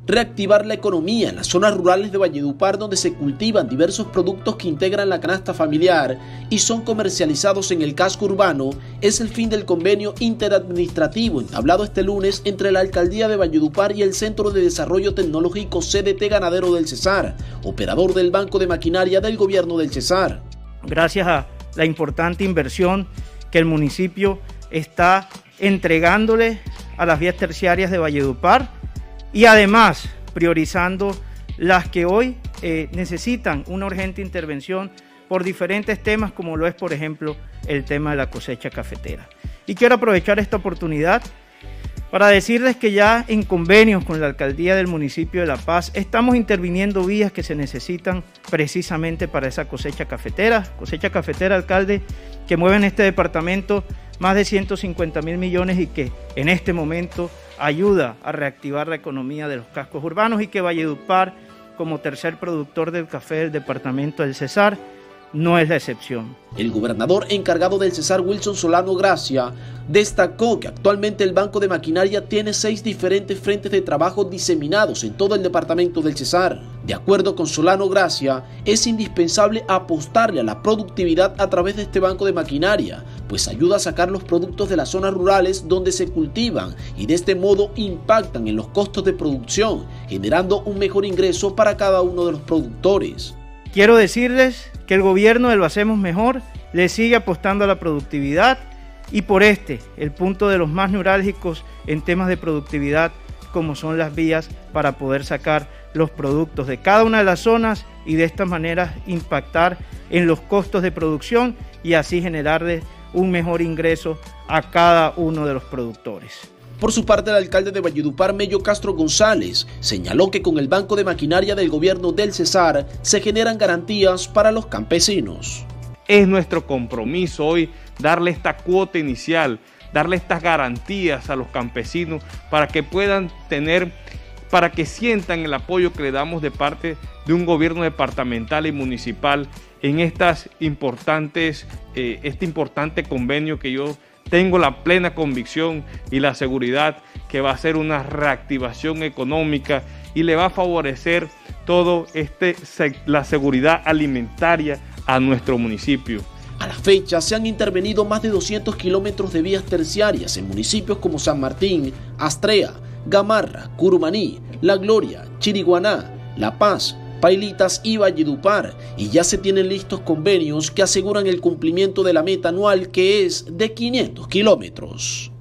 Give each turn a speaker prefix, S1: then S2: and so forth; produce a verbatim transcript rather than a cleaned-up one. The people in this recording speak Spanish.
S1: reactivar la economía en las zonas rurales de Valledupar, donde se cultivan diversos productos que integran la canasta familiar y son comercializados en el casco urbano, es el fin del convenio interadministrativo entablado este lunes entre la Alcaldía de Valledupar y el Centro de Desarrollo Tecnológico C D T Ganadero del Cesar, operador del Banco de Maquinaria del Gobierno del Cesar.
S2: Gracias a la importante inversión que el municipio está entregándole a las vías terciarias de Valledupar, y además priorizando las que hoy eh, necesitan una urgente intervención por diferentes temas, como lo es, por ejemplo, el tema de la cosecha cafetera. Y quiero aprovechar esta oportunidad para decirles que ya en convenios con la Alcaldía del municipio de La Paz estamos interviniendo vías que se necesitan precisamente para esa cosecha cafetera. Cosecha cafetera, alcalde, que mueve en este departamento más de ciento cincuenta mil millones y que en este momento ayuda a reactivar la economía de los cascos urbanos, y que Valledupar, como tercer productor del café del departamento del Cesar, no es la excepción.
S1: El gobernador encargado del Cesar, Wilson Solano Gracia, destacó que actualmente el Banco de Maquinaria tiene seis diferentes frentes de trabajo diseminados en todo el departamento del Cesar. De acuerdo con Solano Gracia, es indispensable apostarle a la productividad a través de este Banco de Maquinaria, pues ayuda a sacar los productos de las zonas rurales donde se cultivan y de este modo impactan en los costos de producción, generando un mejor ingreso para cada uno de los productores.
S2: Quiero decirles que el gobierno de Lo Hacemos Mejor le sigue apostando a la productividad, y por este, el punto de los más neurálgicos en temas de productividad, como son las vías para poder sacar los productos de cada una de las zonas y de esta manera impactar en los costos de producción y así generarle un mejor ingreso a cada uno de los productores.
S1: Por su parte, el alcalde de Valledupar, Mello Castro González, señaló que con el Banco de Maquinaria del Gobierno del Cesar se generan garantías para los campesinos.
S3: Es nuestro compromiso hoy darle esta cuota inicial, darle estas garantías a los campesinos para que puedan tener, para que sientan el apoyo que le damos de parte de un gobierno departamental y municipal en estas importantes, eh, este importante convenio que yo tengo la plena convicción y la seguridad que va a ser una reactivación económica y le va a favorecer todo este, la seguridad alimentaria a nuestro municipio.
S1: A la fecha se han intervenido más de doscientos kilómetros de vías terciarias en municipios como San Martín, Astrea, Gamarra, Curumaní, La Gloria, Chiriguaná, La Paz, Pailitas y Valledupar, y ya se tienen listos convenios que aseguran el cumplimiento de la meta anual, que es de quinientos kilómetros.